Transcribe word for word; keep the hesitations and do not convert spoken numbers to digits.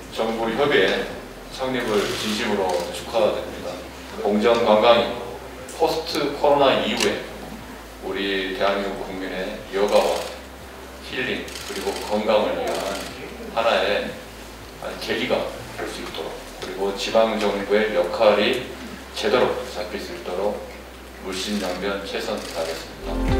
정부 협의회 창립을 진심으로 축하드립니다. 공정관광이 포스트 코로나 이후에 우리 대한민국 국민의 여가와 힐링 그리고 건강을 위한 하나의 계기가 될 수 있도록, 그리고 지방정부의 역할이 제대로 잡힐 수 있도록 물심양면 최선 다하겠습니다.